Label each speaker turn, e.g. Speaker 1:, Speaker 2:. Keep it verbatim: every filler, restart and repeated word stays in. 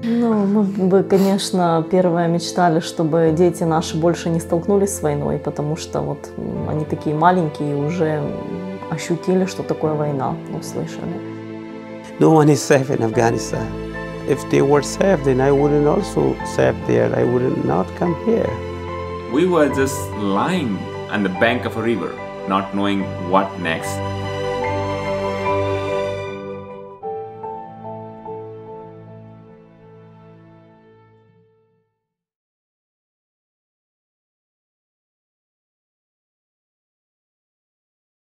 Speaker 1: Ну, мы бы, конечно, первое мечтали, чтобы дети наши больше не столкнулись с войной, потому что вот м, они такие маленькие и уже м, ощутили, что такое война, услышали.
Speaker 2: No one is safe in Afghanistan. If they were safe, then I wouldn't also safe there. I would not come here.
Speaker 3: We were just lying on the bank of a river, not knowing what next.